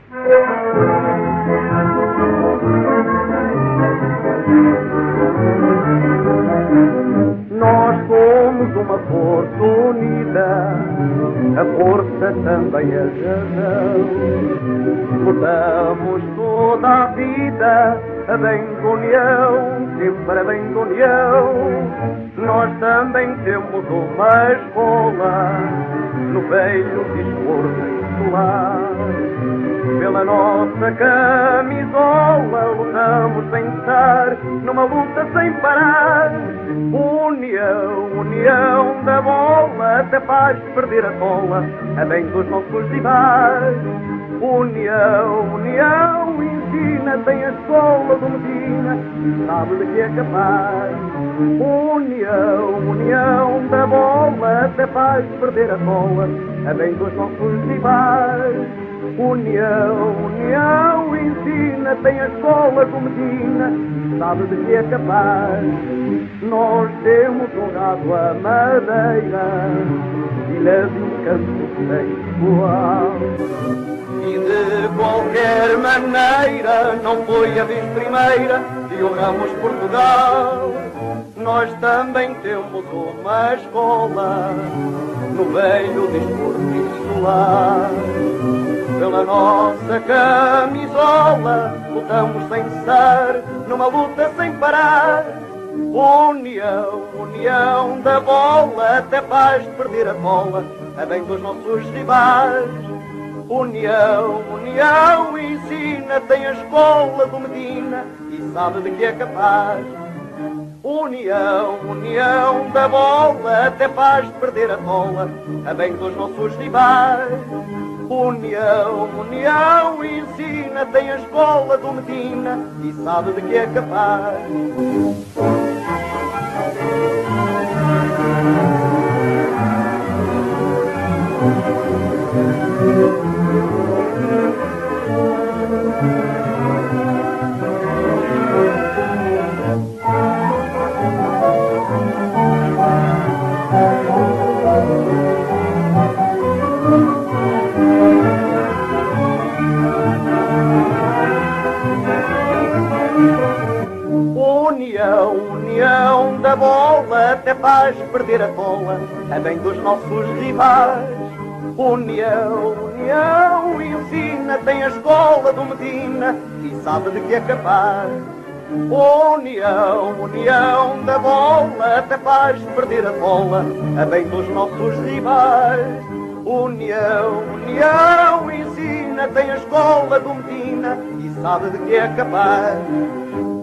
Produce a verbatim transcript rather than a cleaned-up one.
Nós somos uma força unida, a força também é razão. Lutamos toda a vida, a bem da união, sempre a bem da união. Nós também temos uma escola, no velho desporto escolar. Pela nossa camisola lutamos sem cessar, numa luta sem parar. União, união da bola, até faz perder a cola, a bem dos nossos rivais. União, união, ensina, tem a escola do Medina, sabe de que é capaz. União, união da bola, até faz perder a cola, a bem dos nossos rivais. União, união, ensina, tem a escola do Medina, sabe de que é capaz. Nós temos honrado a madeira, ilha de um campo sem igual. E de qualquer maneira, não foi a vez primeira que honramos Portugal. Nós também temos uma escola, no velho desporto insular. Pela nossa camisola lutamos sem cessar, numa luta sem parar. União, união da bola, até faz perder a cola, a bem dos nossos rivais. União, união, ensina, tem a escola do Medina e sabe de que é capaz. União, união da bola, até faz perder a cola, a bem dos nossos rivais. União, união, ensina, tem a escola do Medina e sabe de que é capaz. União, união da bola, até faz perder a cola, a bem dos nossos rivais. União, união, ensina, tem a escola do Medina e sabe de que é capaz. União, união da bola, até faz perder a cola, a bem dos nossos rivais. União, união, ensina, tem a escola do Medina e sabe de que é capaz.